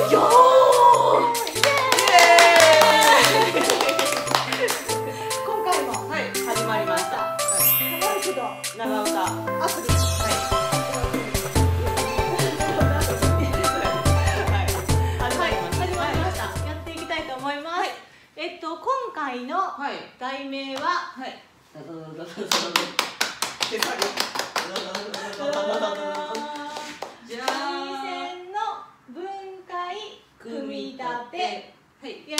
よー。 今回もはい、始まりました。 長いけど長唄。 アプリ。始まりました。やっていきたいと思います。今回の題名は、三味線の分解組み立て。イエ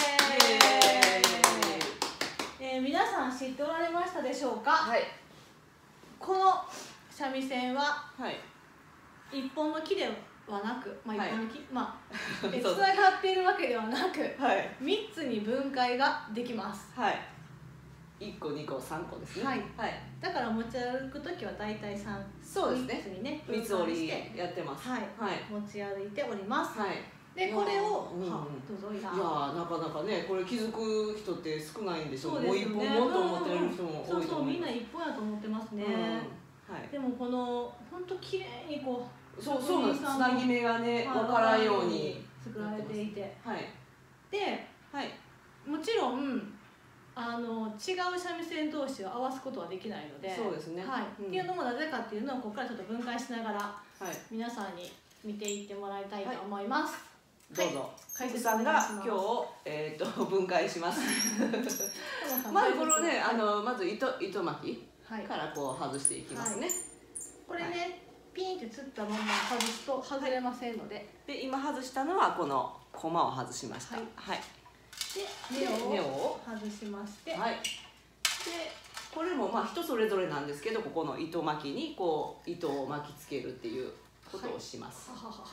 ーイ。皆さん知っておられましたでしょうか。この三味線は一本の木ではなく、一本の木、つながっているわけではなく、3つに分解ができます。 1個、2個、3個ですね。 だから持ち歩くときは大体3つにね、 三つ折りやってます。 持ち歩いております。で、これを、どうぞ。いや、 なかなかね、これ気づく人って少ないんでしょう。もう1本もっと思ってる人も多いと思う。 みんな1本やと思ってますね。でもこの本当綺麗にこう、 そうなんです。つなぎ目がね、わからんように作られていて、で、もちろん違う三味線同士を合わすことはできないので、 そうですね。 っていうのもなぜかっていうのをここからちょっと分解しながら皆さんに見ていってもらいたいと思います。 どうぞ。福さんが今日分解します。まずこのね、まず糸巻きからこう外していきますね。 これね、ピンってつったまま外すと外れませんので。 で、今外したのはこのコマを外しました。で、 根を外しまして。で、 これも人それぞれなんですけど、ここの糸巻きにこう糸を巻きつけるっていうことをします。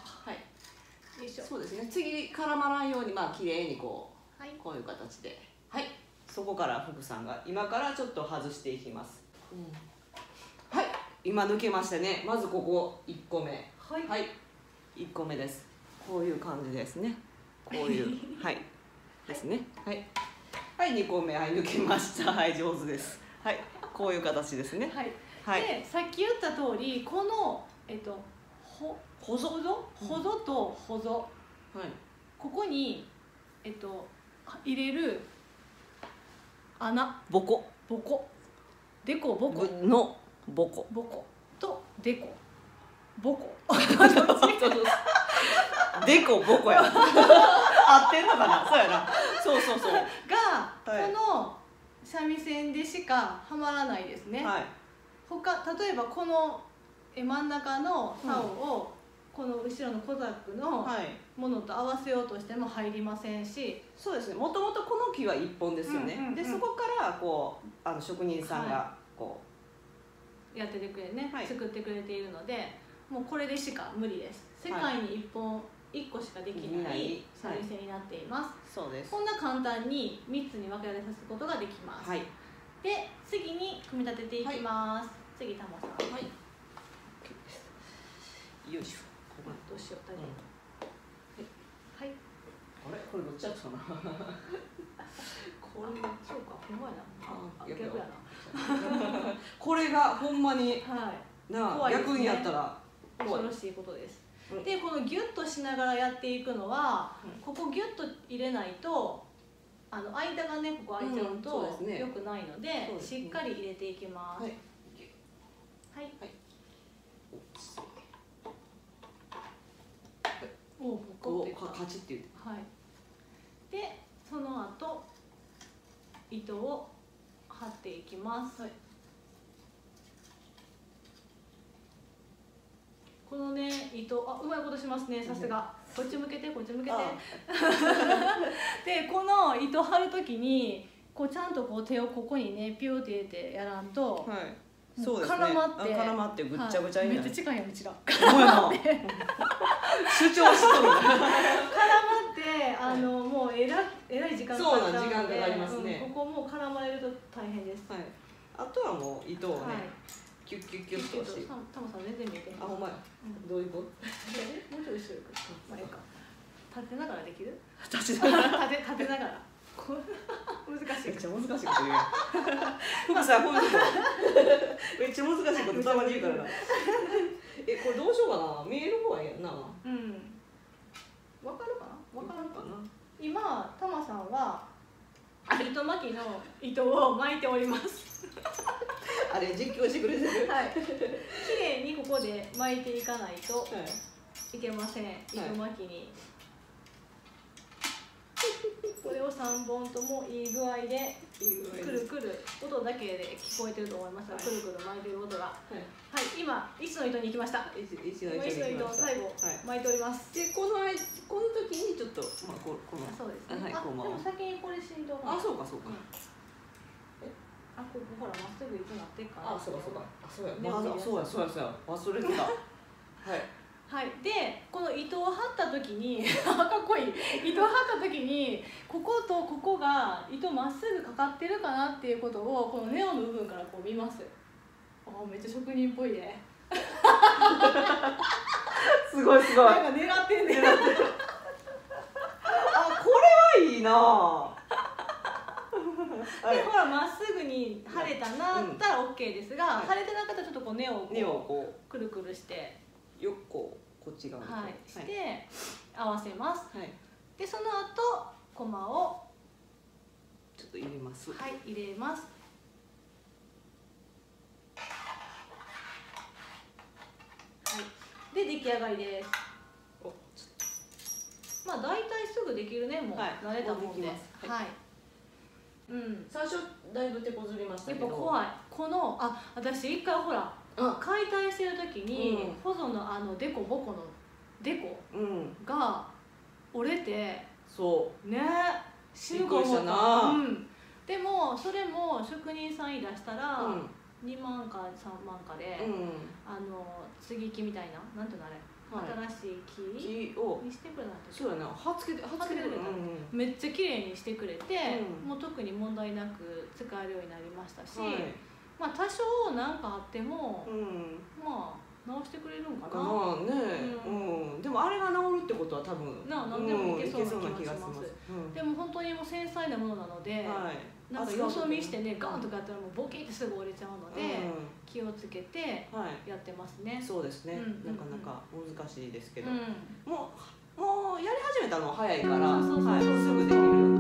そうですね。次絡まらんように綺麗にこういう形で、そこから福さんが今からちょっと外していきます。今抜けましたね。まずここ1個目。1個目です。こういう感じですね。こういうですね。2個目抜けました。上手です。こういう形ですね。 で、さっき言った通り、このほぞとほぞ、ここに入れる穴、 ボコでこぼこのボコとでこぼこでこぼこや。合ってんのかな。そうやな。そうがこの三味線でしかはまらないですね。例えばこの真ん中の竿をこの後ろの小ザクのものと合わせようとしても入りませんし、 そうですね。もともとこの木は1本ですよね。で、そこからこう職人さんがこうやっててくれね、作ってくれているので、もうこれでしか無理です。世界に1個しかできない三味線になっています。 そうです。 こんな簡単に3つに分けられさすことができます。で、次に組み立てていきます。次、タモさん。 よいしょ。 どうしよう、大丈夫。あれ、 これどっちやったかな。 これそうか、ほんまやな。逆やな。 これがほんまに逆にやったら恐ろしいことです。で、このギュッとしながらやっていくのは、ここギュッと入れないと間がね、ここ開いちゃうと良くないので、しっかり入れていきます。 カチッて言って。 で、その後糸を張っていきます。このね、糸、うまいことしますね、さすが。こっち向けて、こっち向けて。で、この糸張るときにこうちゃんとこう手をここにね、ピューって入れてやらんと、 そうですね。絡まってぐっちゃぐちゃになる。 めっちゃ近いやん、うちら。 主張しとる。 絡まってもうえらい時間かかっちゃうので、 時間かかりますね。 ここも絡まれると大変です。 あとはもう糸をね、キュッキュッキュッとして。 タモさん全然見えてへん。 ほんまや。どういうこと？ もうちょい後ろ行く。前か。立てながらできる？ 立てながら。 立てながら。難しい。 めっちゃ難しいこと言うやん。福さん、こういうことめっちゃ難しいことたまに言うからな。これどうしようかな。見える方がいいやんな。 わかるかな。 分かるかな。今タマさんは糸巻きの糸を巻いております。 あれ実況してくれてる。 はい。綺麗にここで巻いていかないといけません。糸巻きに。これを3本ともいい具合でくるくる音だけで聞こえてると思いますが、くるくる巻いてる音が。はい。今1の糸に行きました。1の糸を最後巻いております。 でこの時にちょっとまあこのそうですね。でも先にこれ振動が。 あ、そうかそうか。 あ、ここほらまっすぐ糸なってるから。 あ、そうかそうか。そうや。そうや。忘れてた。はい。 はい、でこの糸を張った時にかっこいい糸を張った時にこことここが糸まっすぐかかってるかなっていうことをこのネオの部分からこう見ます。あ、めっちゃ職人っぽいね。 すごいすごい。 なんか狙ってんね。 あ、これはいいな。 でほらまっすぐに貼れたなったら OK ですが、貼れてなかったらちょっとこうネオをこうくるくるして。 よくこっち側にして合わせます。でその後コマをちょっと入れます。 はい、入れます。はい。で出来上がりです。まあ大体すぐできるね、もう慣れたもんで。はい。 うん。最初だいぶ手こずりましたけど。 やっぱ怖い。この私一回ほら。解体してる時に保存のデコボコのデコが折れて、 そうね、死ぬか思った。でもそれも職人さんに出したら2万か3万かで接ぎ木みたいな、なんていうのあれ、新しい木をにしてくれなって。 そうやな、はっつけてくれた。 めっちゃ綺麗にしてくれて、もう特に問題なく使えるようになりましたし。まあ多少なんかあっても、まあ直してくれるんかな。 まあね、でもあれが治るってことは多分何でもいけそうな気がします。でも本当にもう繊細なものなので、なんかよそ見してねガンとかやったらもうボキってすぐ折れちゃうので気をつけてやってますね。 そうですね。なかなか難しいですけど、もうやり始めたのは早いからすぐできるように。